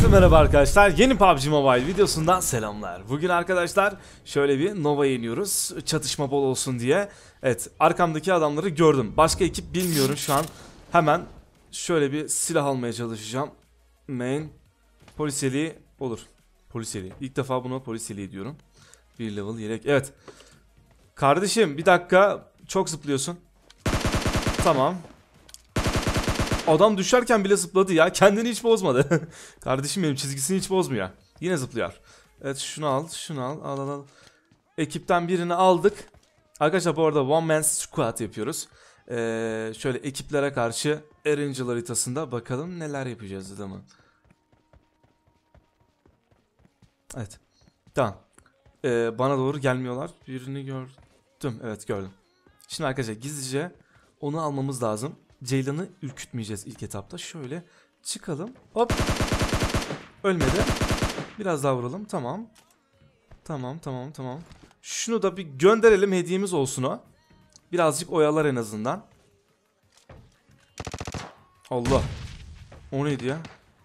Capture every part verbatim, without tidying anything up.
merhaba arkadaşlar. Yeni P U B G Mobile videosundan selamlar. Bugün arkadaşlar şöyle bir Nova iniyoruz. Çatışma bol olsun diye. Evet, arkamdaki adamları gördüm. Başka ekip bilmiyorum şu an. Hemen şöyle bir silah almaya çalışacağım. Main polisiyeliği olur. Polisiyeliği. İlk defa buna polisiyeliği diyorum. Bir level yelek. Evet. Kardeşim bir dakika. Çok zıplıyorsun. Tamam. Adam düşerken bile zıpladı ya. Kendini hiç bozmadı. Kardeşim benim çizgisini hiç bozmuyor. Yine zıplıyor. Evet, şunu al, şunu al. Al al al. Ekipten birini aldık. Arkadaşlar bu arada one man squad yapıyoruz. Ee, şöyle ekiplere karşı Erangel haritasında bakalım neler yapacağız adamı. Evet. Tamam. Ee, bana doğru gelmiyorlar. Birini gördüm. Evet, gördüm. Şimdi arkadaşlar gizlice onu almamız lazım. Ceylan'ı ürkütmeyeceğiz ilk etapta. Şöyle çıkalım. Hop. Ölmedi. Biraz daha vuralım. Tamam. Tamam tamam tamam. Şunu da bir gönderelim, hediyemiz olsun o. Birazcık oyalar en azından. Allah. O neydi ya?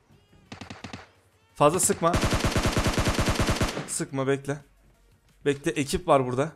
Fazla sıkma. Sıkma, bekle. Bekle, ekip var burada.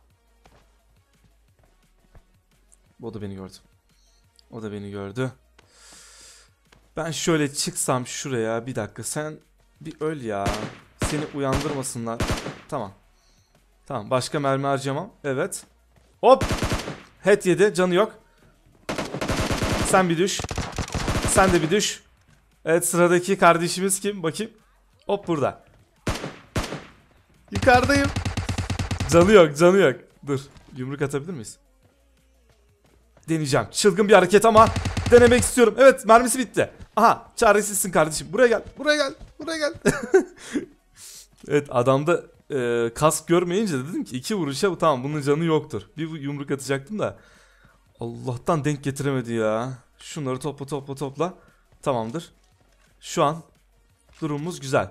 O da beni gördü. O da beni gördü. Ben şöyle çıksam şuraya, bir dakika sen bir öl ya. Seni uyandırmasınlar. Tamam. Tamam, başka mermi harcamam. Evet. Hop. Head yedi, canı yok. Sen bir düş. Sen de bir düş. Evet, sıradaki kardeşimiz kim? Bakayım. Hop, burada. Yukarıdayım. Canı yok, canı yok. Dur. Yumruk atabilir miyiz? Deneyeceğim. Çılgın bir hareket ama denemek istiyorum. Evet, mermisi bitti. Aha, çaresizsin kardeşim. Buraya gel. Buraya gel. Buraya gel. Evet, adamda e, kask görmeyince dedim ki iki vuruşa bu tamam, bunun canı yoktur. Bir yumruk atacaktım da Allah'tan denk getiremedi ya. Şunları topla topla topla. Tamamdır. Şu an durumumuz güzel.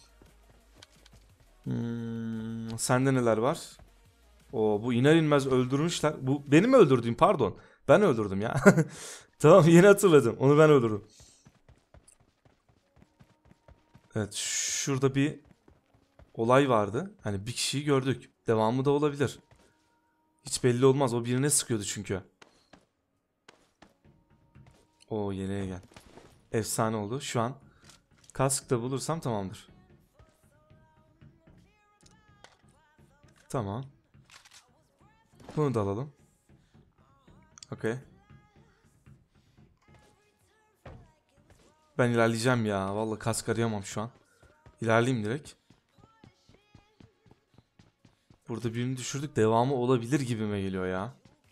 Hmm, sende neler var? Oo, bu iner inmez öldürmüşler. Bu benim öldürdüğüm, pardon. Ben öldürdüm ya. Tamam, yeni hatırladım. Onu ben öldürdüm. Evet, şurada bir olay vardı. Hani bir kişiyi gördük. Devamı da olabilir. Hiç belli olmaz. O birine sıkıyordu çünkü. Oo, yeniye gel. Efsane oldu. Şu an kask da bulursam tamamdır. Tamam. Bunu da alalım. Okey. Ben ilerleyeceğim ya. Vallahi kask arayamam şu an. İlerleyeyim direkt. Burada birini düşürdük. Devamı olabilir gibime geliyor ya.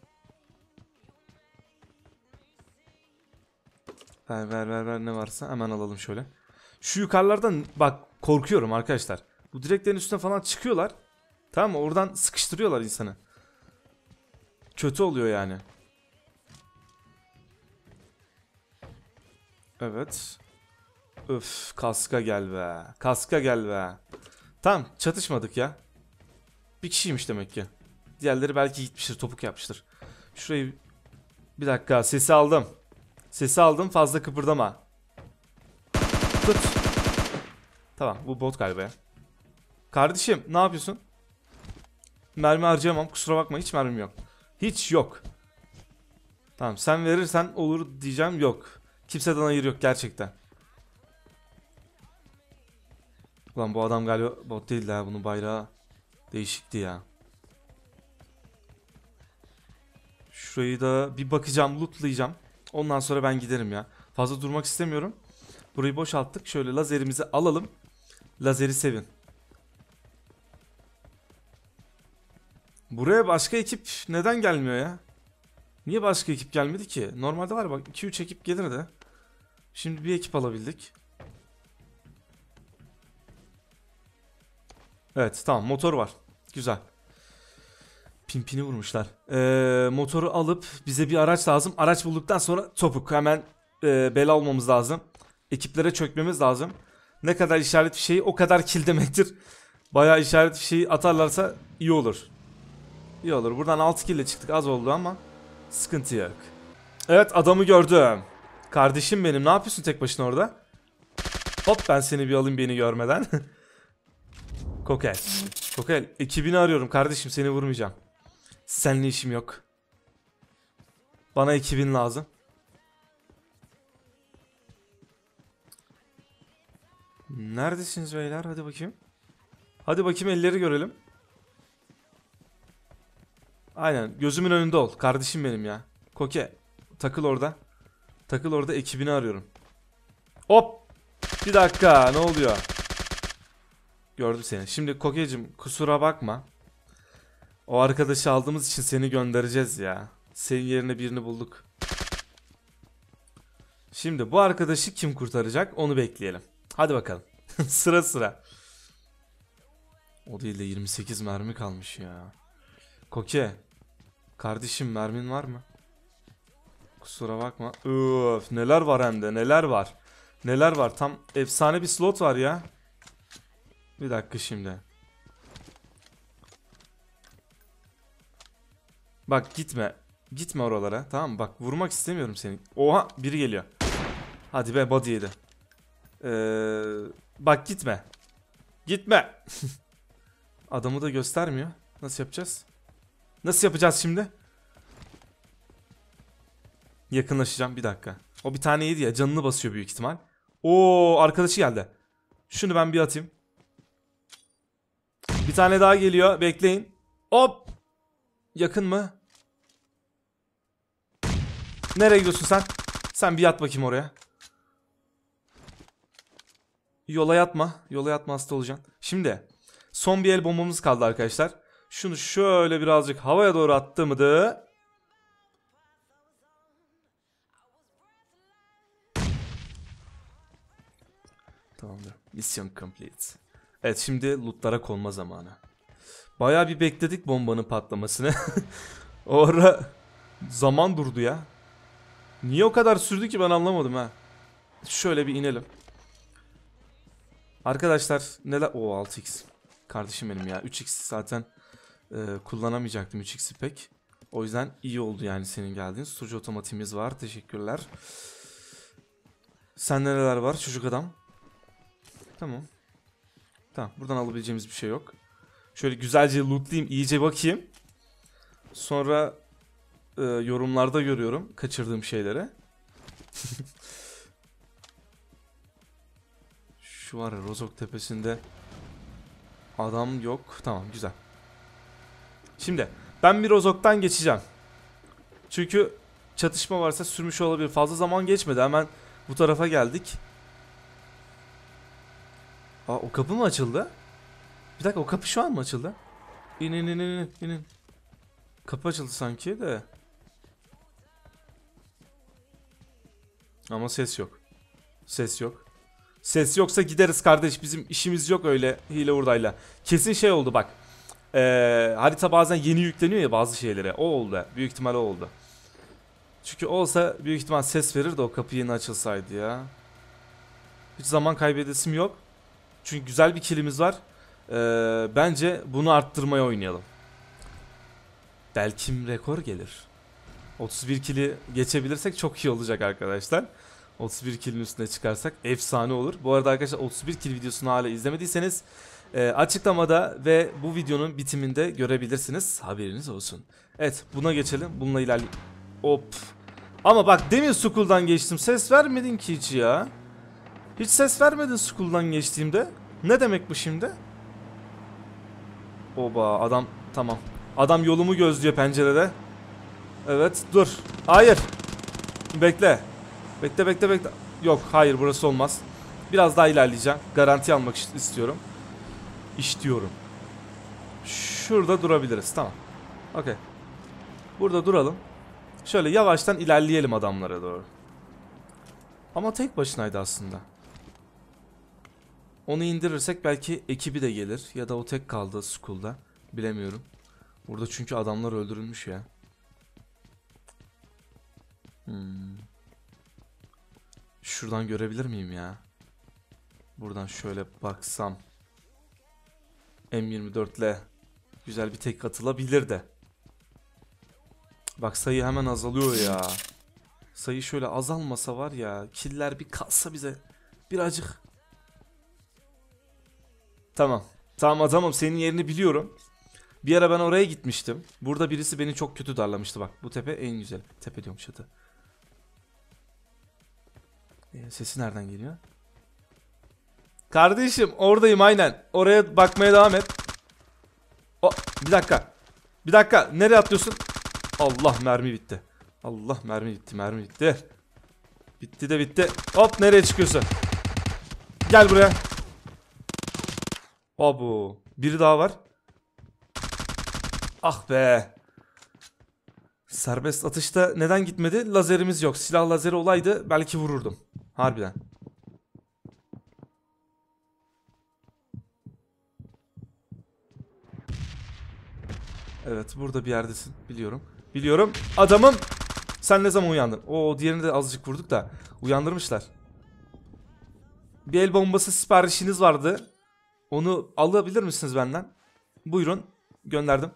Ver ver ver ver, ne varsa hemen alalım şöyle. Şu yukarılardan bak, korkuyorum arkadaşlar. Bu direklerin üstüne falan çıkıyorlar. Tamam mı? Oradan sıkıştırıyorlar insanı. Kötü oluyor yani. Evet. Öf, kaska gel be. Kaska gel be. Tamam, çatışmadık ya. Bir kişiymiş demek ki. Diğerleri belki gitmiştir, topuk yapmıştır. Şurayı bir dakika, sesi aldım. Sesi aldım, fazla kıpırdama. Tut. Tamam, bu bot galiba ya. Kardeşim ne yapıyorsun? Mermi harcayamam, kusura bakma, hiç mermim yok. Hiç yok. Tamam, sen verirsen olur diyeceğim, yok. Kimseden hayır yok gerçekten. Ulan bu adam galiba bot değil ya, bunun bayrağı değişikti ya. Şurayı da bir bakacağım, lootlayacağım. Ondan sonra ben giderim ya. Fazla durmak istemiyorum. Burayı boşalttık. Şöyle lazerimizi alalım. Lazeri sevin. Buraya başka ekip neden gelmiyor ya? Niye başka ekip gelmedi ki? Normalde var bak, iki üç ekip gelir de. Şimdi bir ekip alabildik. Evet tamam, motor var. Güzel. Pimpini vurmuşlar. Ee, motoru alıp bize bir araç lazım. Araç bulduktan sonra topuk. Hemen e, bela olmamız lazım. Ekiplere çökmemiz lazım. Ne kadar işaret fişeği o kadar kill demektir. Bayağı işaret fişeği atarlarsa iyi olur. İyi olur. Buradan altı kill ile çıktık. Az oldu ama sıkıntı yok. Evet, adamı gördüm. Kardeşim benim, ne yapıyorsun tek başına orada? Hop ben seni bir alayım beni görmeden. Kokel. Kokel ekibini arıyorum kardeşim, seni vurmayacağım. Seninle işim yok. Bana ekibin lazım. Neredesiniz beyler? Hadi bakayım. Hadi bakayım, elleri görelim. Aynen, gözümün önünde ol. Kardeşim benim ya. Koke. Takıl orada. Takıl orada, ekibini arıyorum. Hop. Bir dakika, ne oluyor? Gördüm seni. Şimdi Kokeciğim kusura bakma. O arkadaşı aldığımız için seni göndereceğiz ya. Senin yerine birini bulduk. Şimdi bu arkadaşı kim kurtaracak onu bekleyelim. Hadi bakalım. Sıra sıra. O değil de yirmi sekiz mermi kalmış ya. Koke. Kardeşim mermin var mı? Kusura bakma. Öf, neler var hem de, neler var. Neler var, tam efsane bir slot var ya. Bir dakika şimdi. Bak gitme. Gitme oralara, tamam mı? Bak vurmak istemiyorum seni. Oha, biri geliyor. Hadi be, body yedi. Ee, bak gitme. Gitme. Adamı da göstermiyor. Nasıl yapacağız? Nasıl yapacağız şimdi? Yakınlaşacağım bir dakika. O bir tane yedi ya, canını basıyor büyük ihtimal. Oo, arkadaşı geldi. Şunu ben bir atayım. Bir tane daha geliyor, bekleyin. Hop. Yakın mı? Nereye gidiyorsun sen? Sen bir yat bakayım oraya. Yola yatma. Yola yatma, hasta olacaksın. Şimdi son bir el bombamız kaldı arkadaşlar. Şunu şöyle birazcık havaya doğru attığımda. Tamamdır. Mission complete. Evet, şimdi lootlara konma zamanı. Bayağı bir bekledik bombanın patlamasını. Orada zaman durdu ya. Niye o kadar sürdü ki ben anlamadım ha. Şöyle bir inelim. Arkadaşlar neler... O altı x. Kardeşim benim ya. üç x zaten e, kullanamayacaktım üç x'i pek. O yüzden iyi oldu yani senin geldiğin. Sucu otomatiğimiz var. Teşekkürler. Sen neler var çocuk adam? Tamam. Tamam, buradan alabileceğimiz bir şey yok. Şöyle güzelce lootlayayım, iyice bakayım. Sonra e, yorumlarda görüyorum kaçırdığım şeyleri. Şu var ya, Rozok tepesinde adam yok. Tamam, güzel. Şimdi ben bir Rozok'tan geçeceğim. Çünkü çatışma varsa sürmüş olabilir. Fazla zaman geçmedi, hemen bu tarafa geldik. Aa, o kapı mı açıldı? Bir dakika, o kapı şu an mı açıldı? İnin inin inin inin. Kapı açıldı sanki de. Ama ses yok. Ses yok. Ses yoksa gideriz kardeş. Bizim işimiz yok öyle hile hurdayla. Kesin şey oldu bak. Ee, harita bazen yeni yükleniyor ya bazı şeylere. O oldu. Büyük ihtimal o oldu. Çünkü olsa büyük ihtimal ses verir de o kapı yeni açılsaydı ya. Hiç zaman kaybedesim yok. Çünkü güzel bir killimiz var. Ee, bence bunu arttırmaya oynayalım. Belki rekor gelir. otuz bir kill'i geçebilirsek çok iyi olacak arkadaşlar. otuz bir kill'in üstüne çıkarsak efsane olur. Bu arada arkadaşlar, otuz bir kill videosunu hala izlemediyseniz e, açıklamada ve bu videonun bitiminde görebilirsiniz. Haberiniz olsun. Evet, buna geçelim. Bununla ilerleyelim. Hop. Ama bak demin Skull'dan geçtim. Ses vermedin ki hiç ya. Hiç ses vermedin Skull'dan geçtiğimde. Ne demek bu şimdi? Oba, adam tamam. Adam yolumu gözlüyor pencerede. Evet, dur. Hayır. Bekle. Bekle bekle bekle. Yok, hayır, burası olmaz. Biraz daha ilerleyeceğim. Garanti almak istiyorum. İstiyorum. Şurada durabiliriz. Tamam. Okey. Burada duralım. Şöyle yavaştan ilerleyelim adamlara doğru. Ama tek başınaydı aslında. Onu indirirsek belki ekibi de gelir. Ya da o tek kaldı Skull'da. Bilemiyorum. Burada çünkü adamlar öldürülmüş ya. Hmm. Şuradan görebilir miyim ya? Buradan şöyle baksam. M yirmi dört ile güzel bir tek atılabilir de. Bak sayı hemen azalıyor ya. Sayı şöyle azalmasa var ya. Killer bir kalsa bize. Birazcık. Tamam. Tamam adamım, senin yerini biliyorum. Bir ara ben oraya gitmiştim. Burada birisi beni çok kötü darlamıştı bak. Bu tepe en güzel. Tepe diyorum, çatı. Ee, sesi nereden geliyor? Kardeşim oradayım aynen. Oraya bakmaya devam et. O, bir dakika. Bir dakika. Nereye atlıyorsun? Allah, mermi bitti. Allah, mermi bitti. Mermi bitti. Bitti de bitti. Hop, nereye çıkıyorsun? Gel buraya. Abu. Biri daha var. Ah be. Serbest atışta neden gitmedi? Lazerimiz yok. Silah lazeri olaydı belki vururdum. Harbiden. Evet, burada bir yerdesin. Biliyorum. Biliyorum. Adamım. Sen ne zaman uyandın? Oo, diğerini de azıcık vurduk da. Uyandırmışlar. Bir el bombası siparişiniz vardı. Onu alabilir misiniz benden? Buyurun. Gönderdim.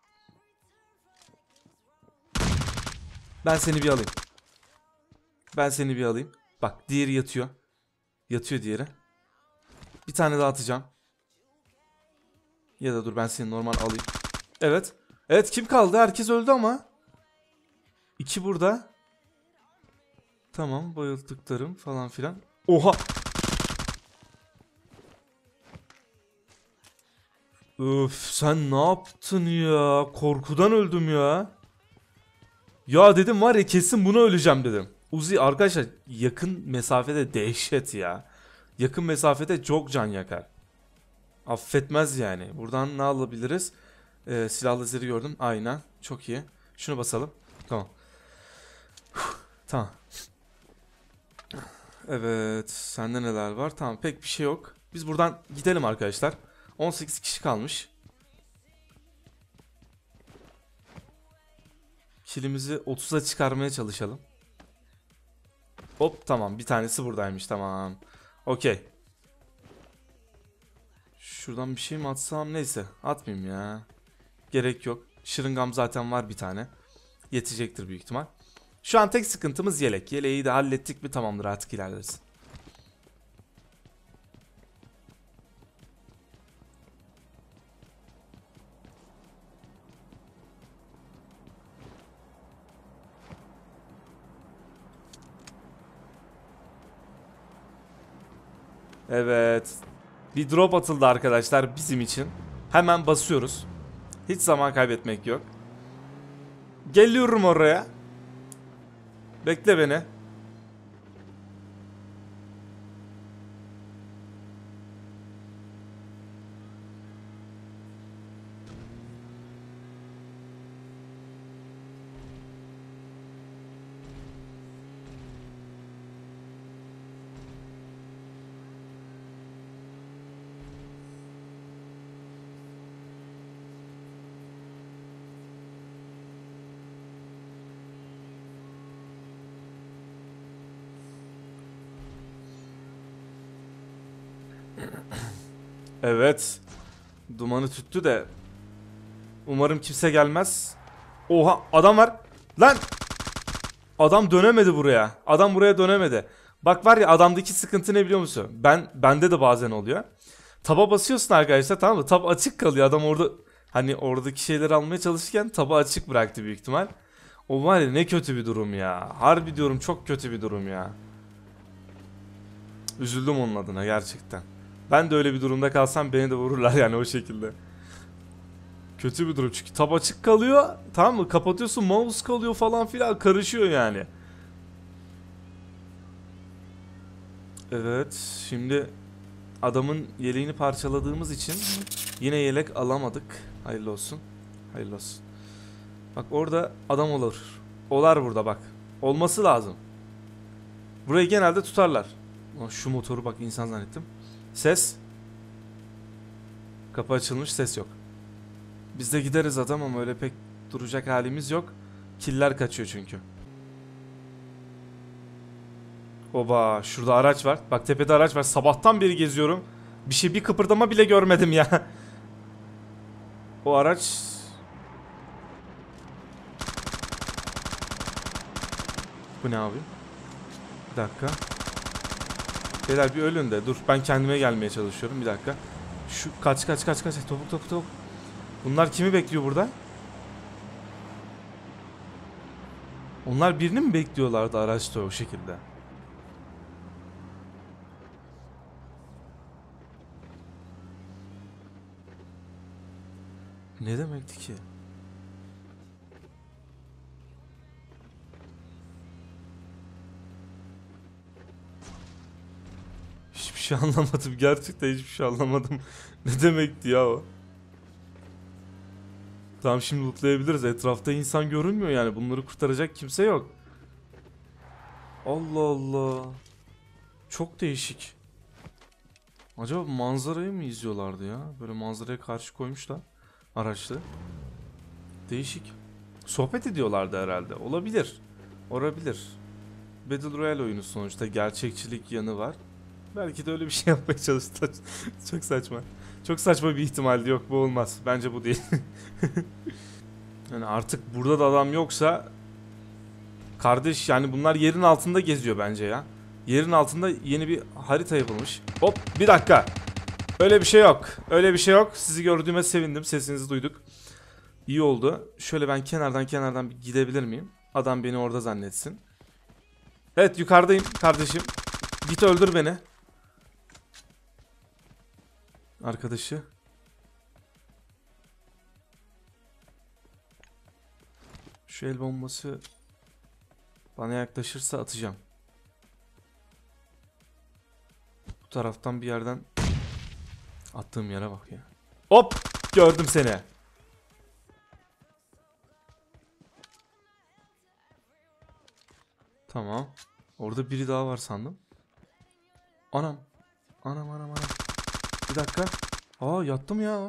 Ben seni bir alayım. Ben seni bir alayım. Bak, diğeri yatıyor. Yatıyor diğeri. Bir tane daha atacağım. Ya da dur, ben seni normal alayım. Evet. Evet, kim kaldı? Herkes öldü ama. İki burada. Tamam, bayıldıklarım falan filan. Oha. Öf, sen ne yaptın ya? Korkudan öldüm ya. Ya dedim var ya, kesin buna öleceğim dedim. Uzi arkadaşlar yakın mesafede dehşet ya. Yakın mesafede çok can yakar. Affetmez yani. Buradan ne alabiliriz? Ee, silah lazeri gördüm. Aynen. Çok iyi. Şunu basalım. Tamam. Tamam. Evet. Sende neler var? Tamam. Pek bir şey yok. Biz buradan gidelim arkadaşlar. on sekiz kişi kalmış. Kilimizi otuza çıkarmaya çalışalım. Hop, tamam. Bir tanesi buradaymış. Tamam. Okey. Şuradan bir şey mi atsam? Neyse. Atmayayım ya. Gerek yok. Şırıngam zaten var bir tane. Yetecektir büyük ihtimal. Şu an tek sıkıntımız yelek. Yeleği de hallettik mi tamamdır, artık ilerleriz. Evet. Bir drop atıldı arkadaşlar bizim için. Hemen basıyoruz. Hiç zaman kaybetmek yok. Geliyorum oraya. Bekle beni. Evet. Dumanı tüttü de. Umarım kimse gelmez. Oha, adam var. Lan. Adam dönemedi buraya. Adam buraya dönemedi. Bak var ya, adamdaki sıkıntı ne biliyor musun? Ben bende de bazen oluyor. Taba basıyorsun arkadaşlar, tamam mı? Tab açık kalıyor. Adam orada hani oradaki şeyleri almaya çalışırken tabı açık bıraktı büyük ihtimal. O var ya, ne kötü bir durum ya. Harbi diyorum, çok kötü bir durum ya. Üzüldüm onun adına gerçekten. Ben de öyle bir durumda kalsam beni de vururlar yani o şekilde. Kötü bir durum çünkü tab açık kalıyor, tamam mı? Kapatıyorsun, mouse kalıyor falan filan, karışıyor yani. Evet, şimdi adamın yeleğini parçaladığımız için yine yelek alamadık. Hayırlı olsun. Hayırlı olsun. Bak orada adam olur. Olar burada bak. Olması lazım. Burayı genelde tutarlar. Şu motoru bak, insan zannettim. Ses. Kapı açılmış, ses yok. Biz de gideriz adam ama öyle pek duracak halimiz yok. Killer kaçıyor çünkü. Oba, şurada araç var. Bak tepede araç var. Sabahtan beri geziyorum. Bir şey, bir kıpırdama bile görmedim ya. O araç... Bu ne abi? Bir dakika. Beyler bir ölün de. Dur, ben kendime gelmeye çalışıyorum. Bir dakika. Şu kaç kaç kaç kaç. Topuk topuk topuk. Bunlar kimi bekliyor burada? Onlar birini mi bekliyorlardı araçta o şekilde? Ne demekti ki? Hiçbir şey anlamadım. Gerçekten hiçbir şey anlamadım. Ne demekti ya o? Tamam, şimdi lootlayabiliriz. Etrafta insan görünmüyor yani. Bunları kurtaracak kimse yok. Allah Allah. Çok değişik. Acaba manzarayı mı izliyorlardı ya? Böyle manzaraya karşı koymuşlar araçlı. Değişik. Sohbet ediyorlardı herhalde. Olabilir. Olabilir. Battle Royale oyunu sonuçta, gerçekçilik yanı var. Belki de öyle bir şey yapmaya çalıştılar. Çok saçma. Çok saçma bir ihtimaldi. Yok, bu olmaz. Bence bu değil. Yani artık burada da adam yoksa kardeş, yani bunlar yerin altında geziyor bence ya. Yerin altında yeni bir harita yapılmış. Hop, bir dakika. Öyle bir şey yok. Öyle bir şey yok. Sizi gördüğüme sevindim. Sesinizi duyduk. İyi oldu. Şöyle ben kenardan kenardan bir gidebilir miyim? Adam beni orada zannetsin. Evet, yukarıdayım kardeşim. Git öldür beni. Arkadaşı. Şu el bombası bana yaklaşırsa atacağım. Bu taraftan bir yerden attığım yere bak ya. Hop! Gördüm seni. Tamam. Orada biri daha var sandım. Anam. Anam anam anam. Bir dakika. Aa, yattım ya.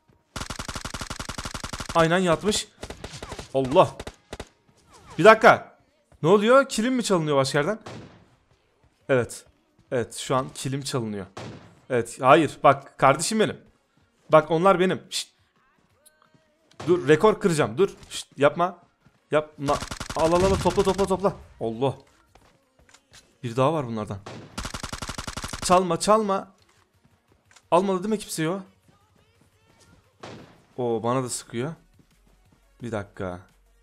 Aynen yatmış. Allah. Bir dakika. Ne oluyor? Kilim mi çalınıyor başka yerden? Evet. Evet, şu an kilim çalınıyor. Evet, hayır. Bak kardeşim benim. Bak onlar benim. Şşt. Dur, rekor kıracağım. Dur. Şşt, yapma. Yapma. Al al al, topla topla topla. Allah. Bir daha var bunlardan. Çalma çalma. Almadı değil mi kimse o? Oo, bana da sıkıyor. Bir dakika.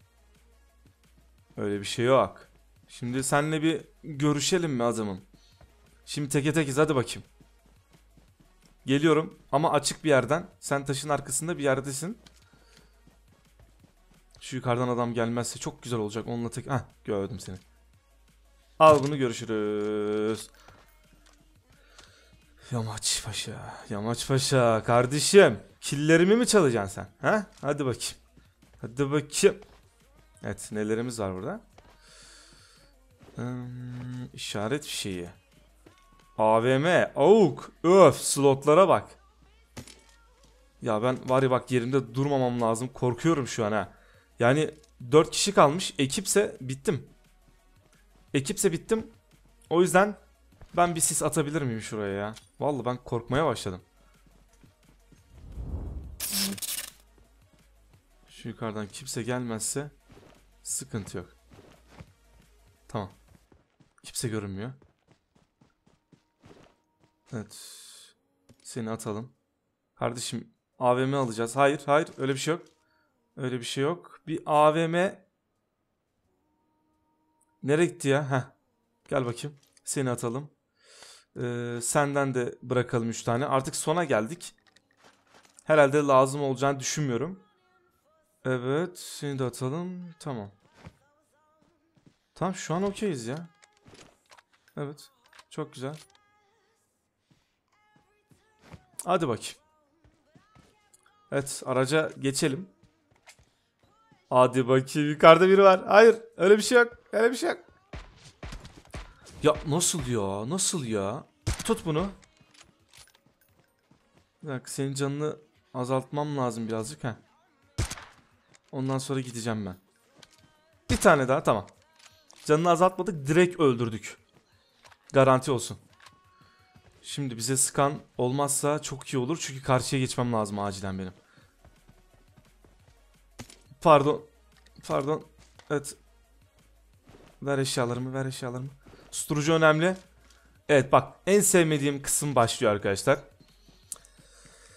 Öyle bir şey yok. Şimdi seninle bir görüşelim mi adamım? Şimdi teke tekiz, hadi bakayım. Geliyorum ama açık bir yerden. Sen taşın arkasında bir yerdesin. Şu yukarıdan adam gelmezse çok güzel olacak. Onunla tek... Heh, gördüm seni. Al bunu, görüşürüz. Yamaç Paşa. Yamaç Paşa. Kardeşim. Killerimi mi çalacaksın sen? Ha? Hadi bakayım. Hadi bakayım. Evet, nelerimiz var burada? Hmm, işaret fişeği. A V M. Avuk. Öf, slotlara bak. Ya ben var ya, bak yerimde durmamam lazım. Korkuyorum şu an ha. Yani dört kişi kalmış. Ekipse bittim. Ekipse bittim. O yüzden ben bir sis atabilir miyim şuraya ya? Vallahi ben korkmaya başladım. Şu yukarıdan kimse gelmezse sıkıntı yok. Tamam. Kimse görünmüyor. Evet. Seni atalım. Kardeşim, A V M alacağız. Hayır hayır, öyle bir şey yok. Öyle bir şey yok. Bir A V M. Nereye gitti ya? Heh. Gel bakayım. Seni atalım. Ee, senden de bırakalım üç tane. Artık sona geldik. Herhalde lazım olacağını düşünmüyorum. Evet. Seni de atalım. Tamam. Tamam, şu an okeyiz ya. Evet. Çok güzel. Hadi bakayım. Evet, araca geçelim. Hadi bakayım, yukarıda biri var. Hayır, öyle bir şey yok. Öyle bir şey yok. Ya nasıl ya? Nasıl ya? Tut bunu. Bir dakika, senin canını azaltmam lazım birazcık. Heh. Ondan sonra gideceğim ben. Bir tane daha, tamam. Canını azaltmadık, direkt öldürdük. Garanti olsun. Şimdi bize sıkan olmazsa çok iyi olur. Çünkü karşıya geçmem lazım acilen benim. Pardon. Pardon. Evet. Ver eşyalarımı, ver eşyalarımı. Susturucu önemli. Evet bak, en sevmediğim kısım başlıyor arkadaşlar.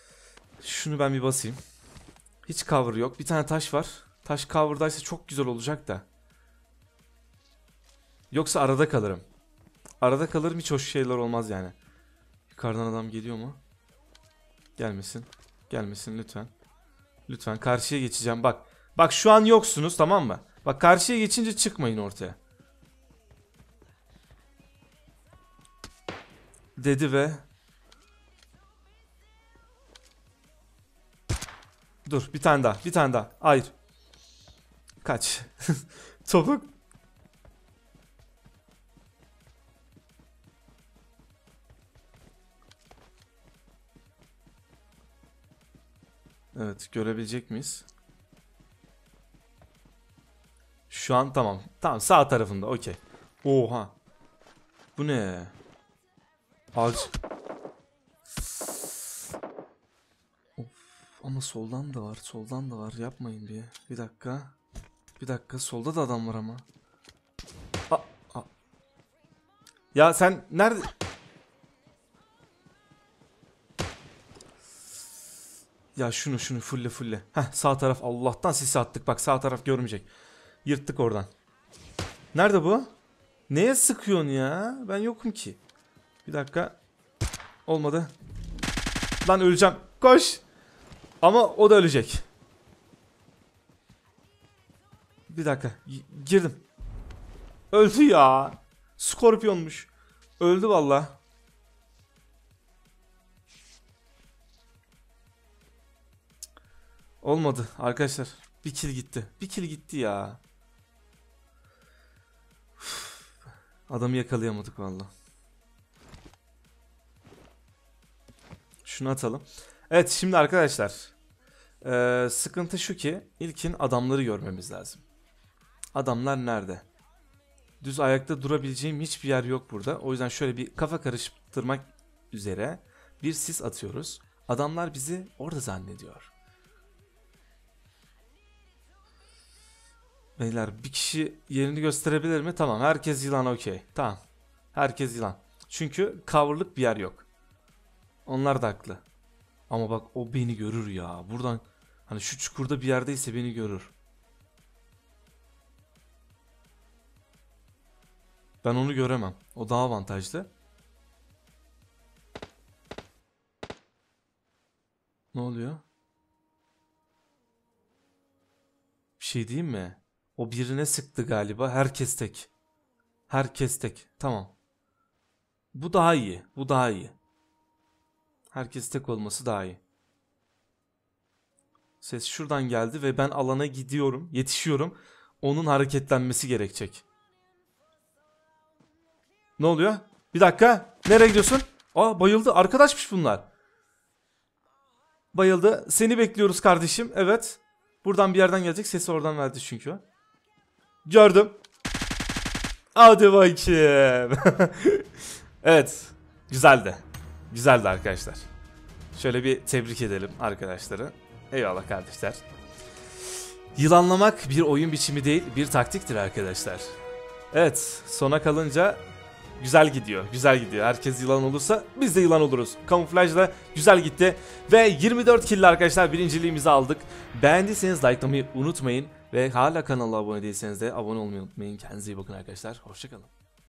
Şunu ben bir basayım. Hiç cover yok. Bir tane taş var. Taş cover'daysa çok güzel olacak da. Yoksa arada kalırım. Arada kalırım, hiç hoş şeyler olmaz yani. Yukarıdan adam geliyor mu? Gelmesin. Gelmesin lütfen. Lütfen karşıya geçeceğim. Bak. Bak şu an yoksunuz, tamam mı? Bak karşıya geçince çıkmayın ortaya. Dedi ve dur, bir tane daha, bir tane daha. Hayır. Kaç. Topuk. Evet, görebilecek miyiz? Şu an tamam. Tamam, sağ tarafında, okey. Oha. Bu ne? Ağaç. Of, ama soldan da var, soldan da var. Yapmayın bir. Bir dakika. Bir dakika, solda da adam var ama. Aa, aa. Ya sen nerede? Ya şunu şunu fulle fulle. Heh, sağ taraf, Allah'tan sisi attık. Bak sağ taraf görmeyecek. Yırttık oradan. Nerede bu? Neye sıkıyorsun ya? Ben yokum ki. Bir dakika. Olmadı. Lan öleceğim. Koş. Ama o da ölecek. Bir dakika. Y girdim. Öldü ya. Skorpiyonmuş. Öldü vallahi. Olmadı arkadaşlar. Bir kill gitti. Bir kill gitti ya. Uf. Adamı yakalayamadık vallahi. Şunu atalım. Evet şimdi arkadaşlar. Ee, sıkıntı şu ki ilkin adamları görmemiz lazım. Adamlar nerede? Düz ayakta durabileceğim hiçbir yer yok burada. O yüzden şöyle bir kafa karıştırmak üzere bir sis atıyoruz. Adamlar bizi orada zannediyor. Beyler bir kişi yerini gösterebilir mi? Tamam, herkes yılan, okey. Tamam. Herkes yılan. Çünkü coverlık bir yer yok. Onlar da haklı. Ama bak o beni görür ya. Buradan hani şu çukurda bir yerdeyse beni görür. Ben onu göremem. O daha avantajlı. Ne oluyor? Bir şey diyeyim mi? O birine sıktı galiba. Herkes tek. Herkes tek. Tamam. Bu daha iyi. Bu daha iyi. Herkes tek olması daha iyi. Ses şuradan geldi ve ben alana gidiyorum. Yetişiyorum. Onun hareketlenmesi gerekecek. Ne oluyor? Bir dakika. Nereye gidiyorsun? Aa, bayıldı. Arkadaşmış bunlar. Bayıldı. Seni bekliyoruz kardeşim. Evet. Buradan bir yerden gelecek. Sesi oradan verdi çünkü o. Gördüm. Hadi bakayım. Evet. Güzeldi. Güzeldi arkadaşlar. Şöyle bir tebrik edelim arkadaşları. Eyvallah kardeşler. Yılanlamak bir oyun biçimi değil, bir taktiktir arkadaşlar. Evet, sona kalınca güzel gidiyor. Güzel gidiyor. Herkes yılan olursa biz de yılan oluruz. Kamuflajla güzel gitti. Ve yirmi dört kill arkadaşlar birinciliğimizi aldık. Beğendiyseniz likelamayı unutmayın. Ve hala kanala abone değilseniz de abone olmayı unutmayın. Kendinize iyi bakın arkadaşlar. Hoşçakalın.